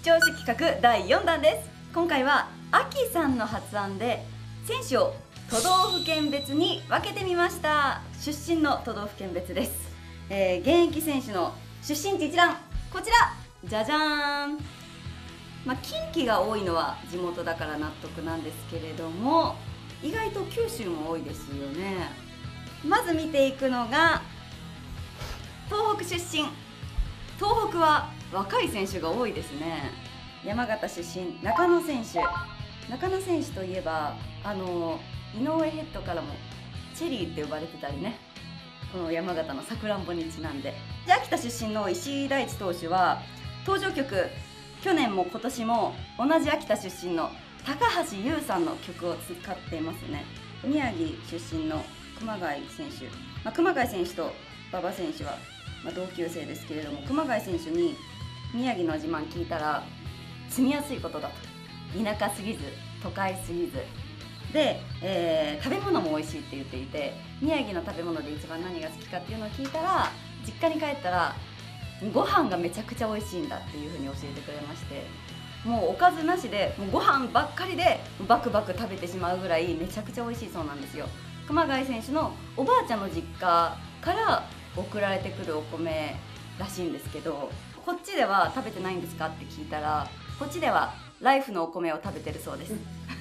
視聴者企画第4弾です。今回はあきさんの発案で選手を都道府県別に分けてみました。出身の都道府県別です。現役選手の出身地一覧、こちらじゃじゃーん。近畿が多いのは地元だから納得なんですけれども、意外と九州も多いですよね。まず見ていくのが東北出身。東北は若い選手が多いですね。山形出身、中野選手。中野選手といえば井上ヘッドからもチェリーって呼ばれてたりね、この山形のさくらんぼにちなんで。で、秋田出身の石井大地投手は登場曲、去年も今年も同じ秋田出身の高橋優さんの曲を使っていますね。宮城出身の熊谷選手、熊谷選手と馬場選手は同級生ですけれども、熊谷選手に宮城の自慢聞いたら住みやすいことだと。田舎すぎず都会すぎずで、食べ物も美味しいって言っていて、宮城の食べ物で一番何が好きかっていうのを聞いたら、実家に帰ったらご飯がめちゃくちゃ美味しいんだっていうふうに教えてくれまして、もうおかずなしでもうご飯ばっかりでバクバク食べてしまうぐらいめちゃくちゃ美味しいそうなんですよ。熊谷選手のおばあちゃんの実家から送られてくるお米らしいんですけど、こっちでは食べてないんですかって聞いたら、こっちではライフのお米を食べてるそうです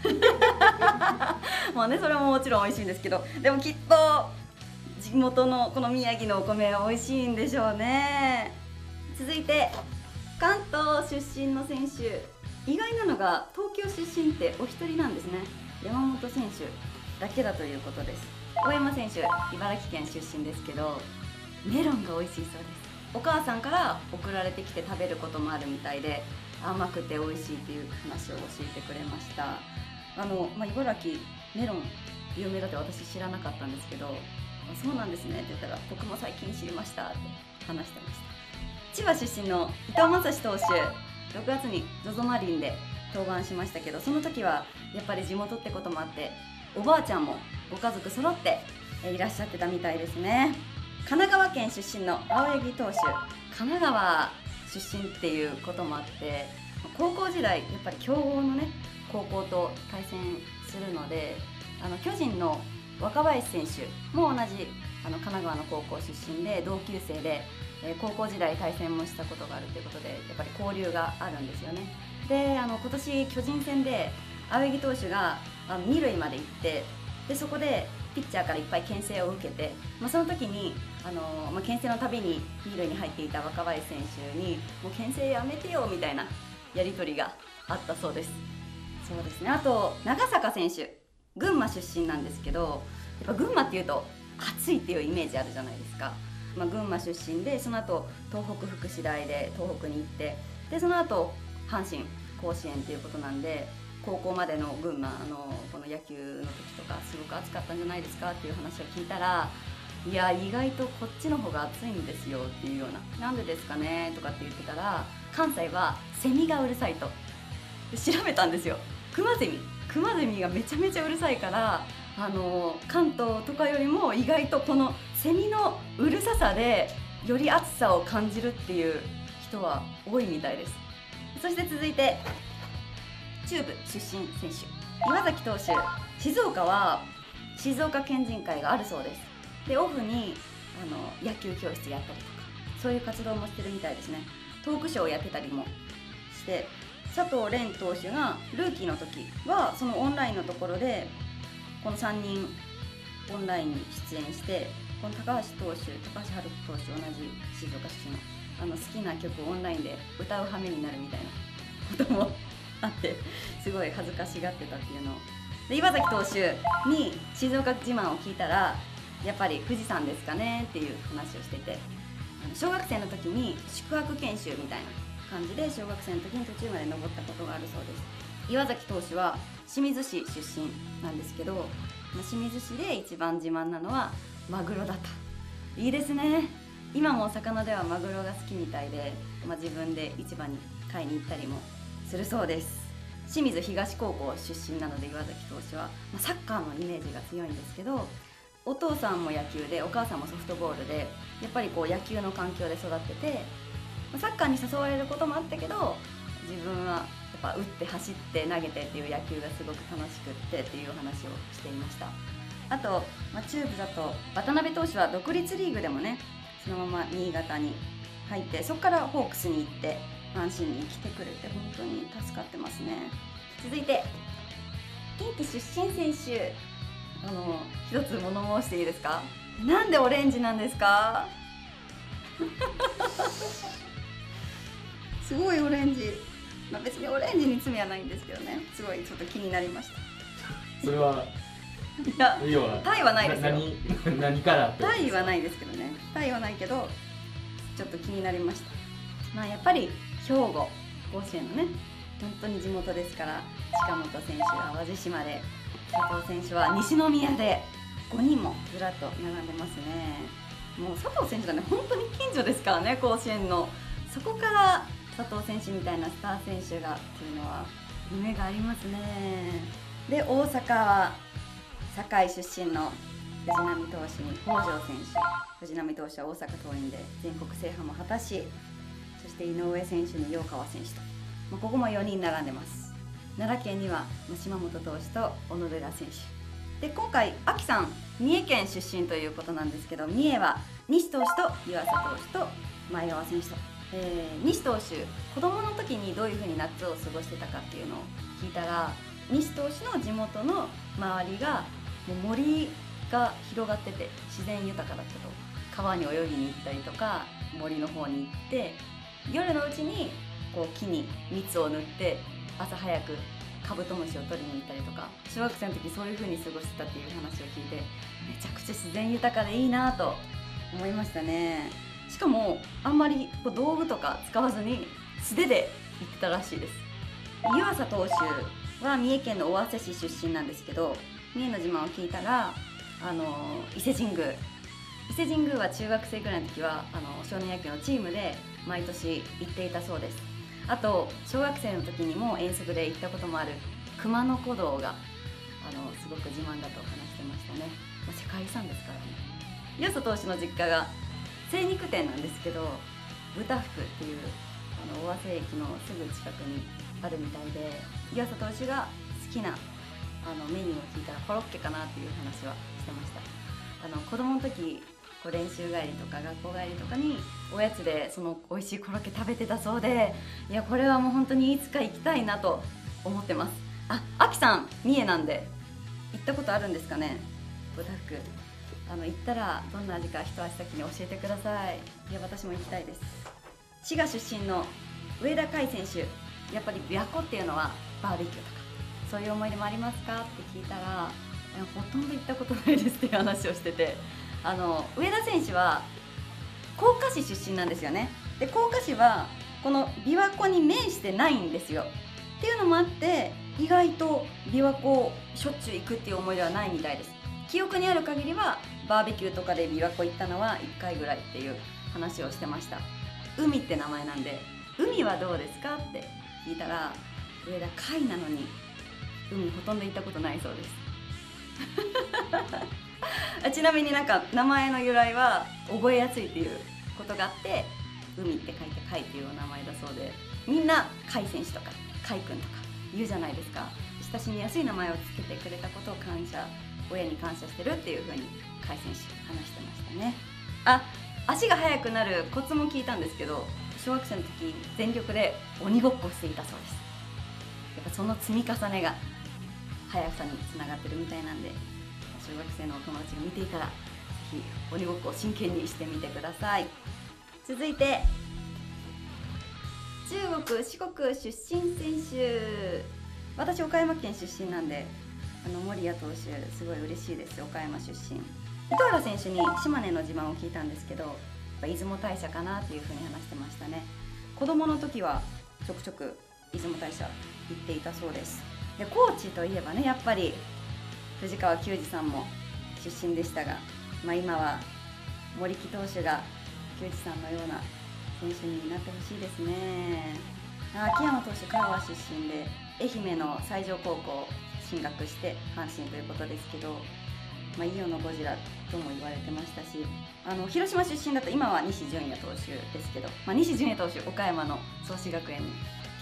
まあね、それももちろん美味しいんですけど、でもきっと地元のこの宮城のお米は美味しいんでしょうね。続いて関東出身の選手、意外なのが東京出身ってお一人なんですね。山本選手だけだということです。大山選手、茨城県出身ですけどメロンが美味しいそうです。お母さんから送られてきて食べることもあるみたいで、甘くて美味しいっていう話を教えてくれました。茨城メロン有名だって私知らなかったんですけど、そうなんですねって言ったら、僕も最近知りましたって話してました。千葉出身の伊藤将司投手、6月に ZOZO マリンで登板しましたけど、その時はやっぱり地元ってこともあっておばあちゃんもご家族揃っていらっしゃってたみたいですね。神奈川県出身の青柳投手、神奈川出身っていうこともあって、高校時代やっぱり強豪のね高校と対戦するので、巨人の若林選手も同じ神奈川の高校出身で同級生で、高校時代対戦もしたことがあるということで、やっぱり交流があるんですよね。で、今年巨人戦で青柳投手が2塁まで行って、でそこでピッチャーからいっぱい牽制を受けて、その時に牽制のたびに2塁に入っていた若林選手にもう牽制やめてよみたいなやり取りがあったそうです。そうですね。あと長坂選手、群馬出身なんですけど、やっぱ群馬っていうと暑いっていうイメージあるじゃないですか。群馬出身で、その後東北福祉大で東北に行って、でその後阪神甲子園っていうことなんで、高校までの群馬この野球の時とかすごく暑かったんじゃないですかっていう話を聞いたら、いや意外とこっちの方が暑いんですよっていうような、なんでですかねとかって言ってたら、関西はセミがうるさいと。で調べたんですよ。クマゼミがめちゃめちゃうるさいから、関東とかよりも意外とこのセミのうるささでより暑さを感じるっていう人は多いみたいです。そして続いて中部出身選手、岩崎投手、静岡は静岡県人会があるそうです。でオフに野球教室やったりとか、そういう活動もしてるみたいですね。トークショーをやってたりもして、佐藤蓮投手がルーキーの時はそのオンラインのところでこの3人オンラインに出演して、この高橋春樹投手、同じ静岡出身の好きな曲をオンラインで歌う羽目になるみたいなこともあって、すごい恥ずかしがってたっていうのを。で岩崎投手に静岡自慢を聞いたら、やっぱり富士山ですかねっていう話をしてて、小学生の時に宿泊研修みたいな感じで小学生の時に途中まで登ったことがあるそうです。岩崎投手は清水市出身なんですけど、清水市で一番自慢なのはマグロだと。いいですね。今もお魚ではマグロが好きみたいで、自分で市場に買いに行ったりもするそうです。清水東高校出身なので岩崎投手は、サッカーのイメージが強いんですけど、お父さんも野球でお母さんもソフトボールで、やっぱり野球の環境で育ってて、サッカーに誘われることもあったけど自分はやっぱ打って走って投げてっていう野球がすごく楽しくってっていうお話をしていました。あと、中部だと渡辺投手は独立リーグでもねそのまま新潟に入って、そこからホークスに行って阪神に来てくれて本当に助かってますね。続いて近畿出身選手、一つ物申していいですか？なんでオレンジなんですか？すごいオレンジ、別にオレンジに罪はないんですけどね、すごいちょっと気になりました。 それはいや、 要はタイはないですよ。 何からってタイはないですけどね、タイはないけどちょっと気になりました。やっぱり兵庫、甲子園のね本当に地元ですから、近本選手は淡路島で、佐藤選手は西宮で、5人もずらっと並んでますね。もう佐藤選手はね本当に近所ですからね、甲子園の。そこから佐藤選手みたいなスター選手がっていうのは夢がありますね。で、大阪は堺出身の藤浪投手に北條選手、藤浪投手は大阪桐蔭で全国制覇も果たし、そして井上選手に陽川選手と、ここも4人並んでます。奈良県には島本投手と小野寺選手で、今回秋さん三重県出身ということなんですけど、三重は西投手と湯浅投手と前川選手と、西投手子供の時にどういう風に夏を過ごしてたかっていうのを聞いたら、西投手の地元の周りがもう森が広がってて自然豊かだったと。川に泳ぎに行ったりとか森の方に行って、夜のうちにこう木に蜜を塗って朝早くカブトムシを取りに行ったりとか、小学生の時そういう風に過ごしてたっていう話を聞いて、めちゃくちゃ自然豊かでいいなと思いましたね。しかもあんまりこう道具とか使わずに素手で行ってたらしいです。湯浅投手は三重県の尾鷲市出身なんですけど、三重の自慢を聞いたら伊勢神宮は中学生ぐらいの時は少年野球のチームで毎年行っていたそうです。あと小学生の時にも遠足で行ったこともある熊野古道がすごく自慢だと話してましたね。世界遺産ですからね。湯浅投手の実家が精肉店なんですけど、豚福っていう尾鷲駅のすぐ近くにあるみたいで、湯浅投手が好きなメニューを聞いたらコロッケかなっていう話はしてました。子供の時練習帰りとか学校帰りとかにおやつでその美味しいコロッケ食べてたそうで、いやこれはもう本当にいつか行きたいなと思ってます。秋さん三重なんで行ったことあるんですかね。豚福行ったらどんな味か一足先に教えてください。いや私も行きたいです。滋賀出身の上田海選手、やっぱり琵琶湖っていうのはバーベキューとかそういう思い出もありますかって聞いたら、ほとんど行ったことないですっていう話をしてて、上田選手は甲賀市出身なんですよね。で甲賀市はこの琵琶湖に面してないんですよ。っていうのもあって意外と琵琶湖しょっちゅう行くっていう思い出はないみたいです。記憶にある限りはバーベキューとかで琵琶湖行ったのは1回ぐらいっていう話をしてました。海って名前なんで、海はどうですかって聞いたら、上田海なのに海ほとんど行ったことないそうですちなみになんか名前の由来は覚えやすいっていうことがあって、海って書いて海っていう名前だそうで、みんな海選手とか海くんとか言うじゃないですか。親しみやすい名前をつけてくれたことを親に感謝してるっていう風に海選手話してましたね。足が速くなるコツも聞いたんですけど、小学生の時全力で鬼ごっこしていたそうです。やっぱその積み重ねが速さにつながってるみたいなんで、小学生のお友達が見ていたらぜひ鬼ごっこを真剣にしてみてください。続いて中国四国出身選手、私岡山県出身なんで森谷投手すごい嬉しいです。岡山出身。糸原選手に島根の自慢を聞いたんですけど、やっぱ出雲大社かなっていう風に話してましたね。子供の時はちょくちょく出雲大社行っていたそうです。で高知といえばね、やっぱり藤川球児さんも出身でしたが、今は森木投手が球児さんのような選手になってほしいですね。秋山投手香川出身で愛媛の西条高校進学して阪神ということですけど、イオのゴジラとも言われてましたし、広島出身だと今は西純矢投手ですけど、西純矢投手岡山の創志学園に来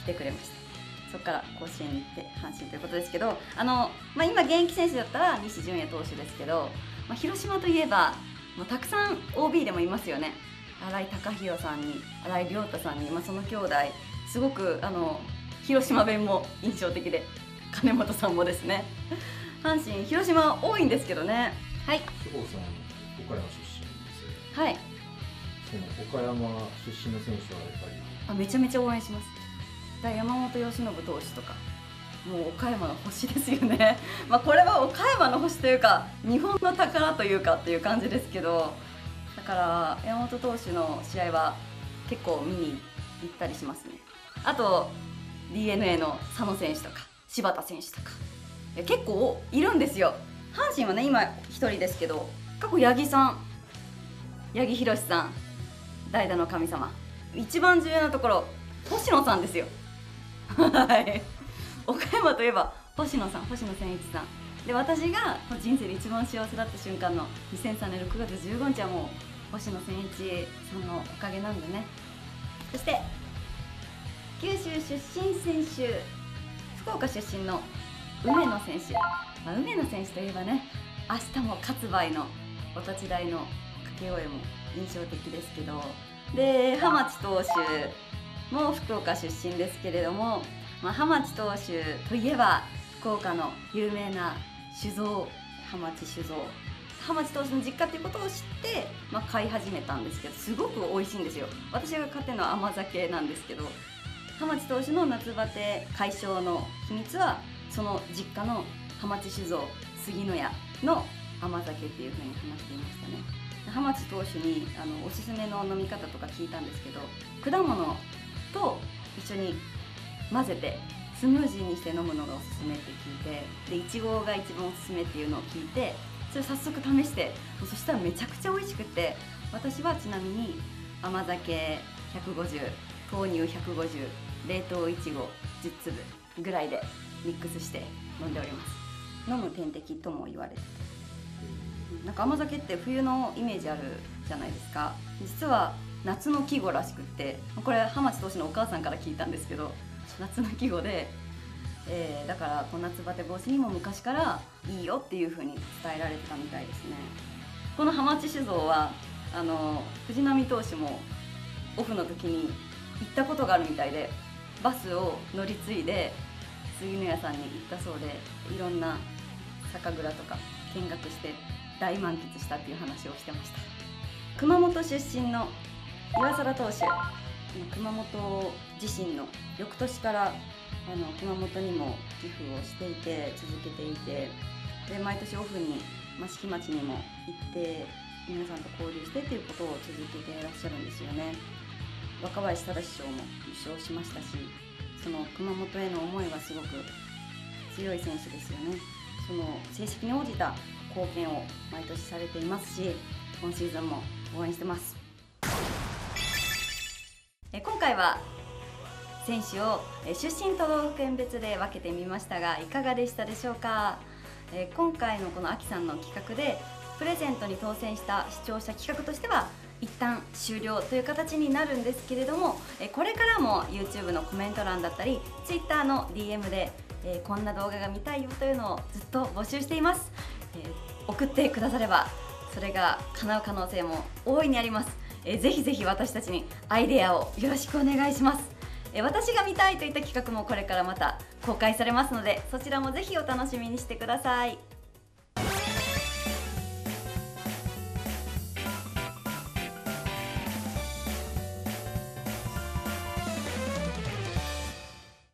てくれました。そこから甲子園に行って阪神ということですけど、今現役選手だったら西純也投手ですけど、広島といえばもうたくさん OB でもいますよね。新井貴弘さんに新井亮太さんに、その兄弟すごく広島弁も印象的で、金本さんもですね。阪神広島多いんですけどね。はい。 志保さん岡山出身です。 はい。 その岡山出身の選手はやっぱりめちゃめちゃ応援します。山本由伸投手とか、もう岡山の星ですよね。これは岡山の星というか日本の宝というかっていう感じですけど、だから山本投手の試合は結構見に行ったりしますね。あと DNA の佐野選手とか柴田選手とか結構いるんですよ。阪神はね今1人ですけど、過去八木さん、八木宏さん、代打の神様、一番重要なところ星野さんですよ。はい、岡山といえば星野さん、星野千一さんで、私が人生で一番幸せだった瞬間の2003年6月15日はもう星野千一さんのおかげなんでね。そして九州出身選手、福岡出身の梅野選手、梅野選手といえばね、明日も勝敗のお立ち台の掛け声も印象的ですけど、で浜地投手も福岡出身ですけれども、浜地投手といえば福岡の有名な酒造、浜地酒造、浜地投手の実家ということを知って、買い始めたんですけど、すごく美味しいんですよ。私が買ってるのは甘酒なんですけど、浜地投手の夏バテ解消の秘密はその実家の浜地酒造杉野屋の甘酒っていう風に話していましたね。浜地投手におすすめの飲み方とか聞いたんですけど、果物と一緒に混ぜてスムージーにして飲むのがおすすめって聞いて、でいちごが一番おすすめっていうのを聞いて、それ早速試して、そしたらめちゃくちゃ美味しくて、私はちなみに甘酒150、豆乳150、冷凍いちご10粒ぐらいでミックスして飲んでおります。飲む点滴とも言われてて、なんか甘酒って冬のイメージあるじゃないですか。実は夏の季語らしくって、これ浜地投手のお母さんから聞いたんですけど、夏の季語で、だから夏バテ防止にも昔からいいよっていう風に伝えられてたみたいですね。この浜地酒造は藤浪投手もオフの時に行ったことがあるみたいで、バスを乗り継いで杉野屋さんに行ったそうで、いろんな酒蔵とか見学して大満喫したっていう話をしてました。熊本出身の岩貞投手、熊本地震の翌年から熊本にも寄付をしていて、続けていて、で毎年オフに益城町にも行って皆さんと交流してということを続けていらっしゃるんですよね。若林正賞も受賞しましたし、その熊本への思いはすごく強い選手ですよね。その成績に応じた貢献を毎年されていますし、今シーズンも応援してます。今回は選手を出身都道府県別で分けてみましたが、いかがでしたでしょうか。今回のこのアキさんの企画でプレゼントに当選した視聴者企画としては一旦終了という形になるんですけれども、これからも YouTube のコメント欄だったり Twitter の DM で、こんな動画が見たいよというのをずっと募集しています。送ってくださればそれが叶う可能性も大いにあります。ぜひぜひ私たちにアイデアをよろしくお願いします。私が見たいといった企画もこれからまた公開されますので、そちらもぜひお楽しみにしてください。